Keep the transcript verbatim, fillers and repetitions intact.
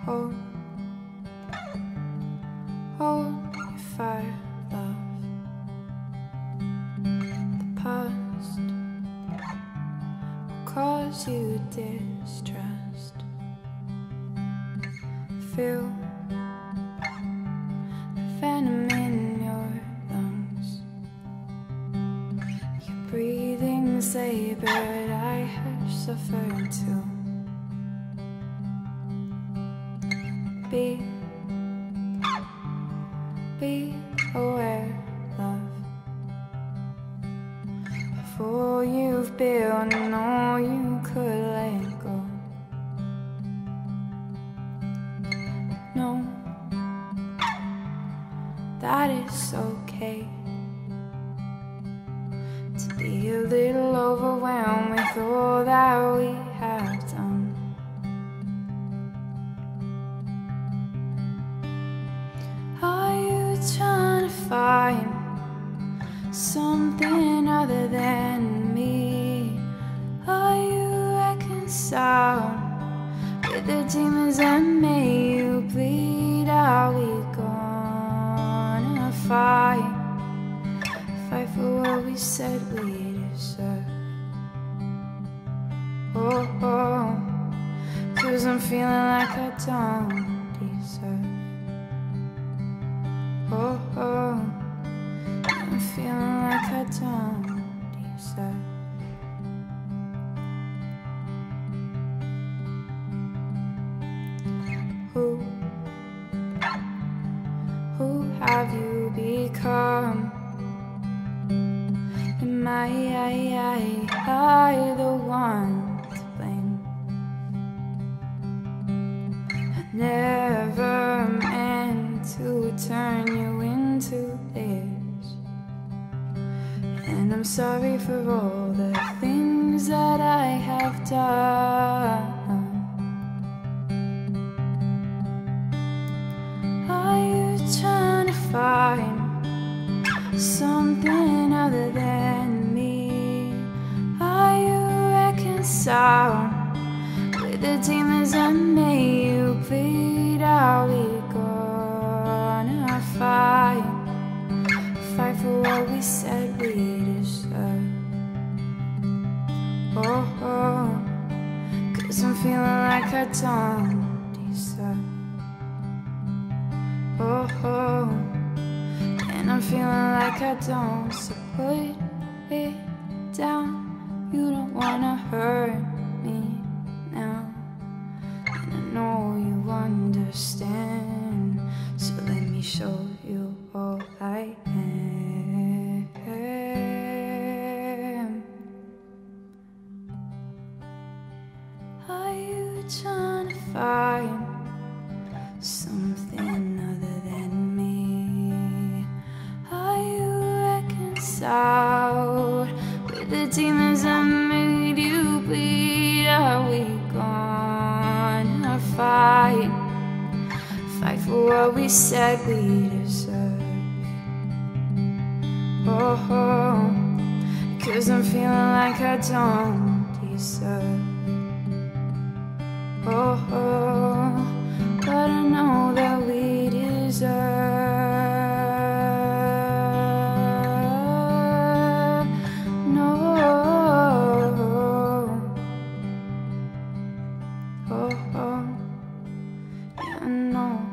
Hold, hold your fire, love. The past will cause you distrust. Feel the venom in your lungs. Your breathing's labor, I have suffered too. Be, be aware, love. Before you've built all you could let go. Know that it's okay to be a little overwhelmed with all that we have done. Trying to find something other than me. Are you reconciled with the demons that made you bleed? Are we gonna fight? Fight for what we said we deserve. Oh, oh, 'cause I'm feeling like I don't deserve. Oh, oh, I'm feeling like I don't deserve. Who, who have you become? Am I, I, I, I the one to blame? I never meant to turn you into this, and I'm sorry for all the things that I have done. Are you trying to find something other than me? Are you reconciled with the demons that made you bleed? Are we gonna fight? Fight for what we said we deserve. Oh, oh, 'cause I'm feeling like I don't deserve. Oh, oh, and I'm feeling like I don't. So put it down. You don't wanna hurt me now, and I know you understand. So let me show you all I am. Are you trying to find something other than me? Are you reconciled with the demons that made you bleed? Are we gonna fight? Fight for what we said we deserve. Oh, oh, 'cause I'm feeling like I don't deserve. Oh, oh, but I know that we deserve. No, oh, oh, yeah, I know.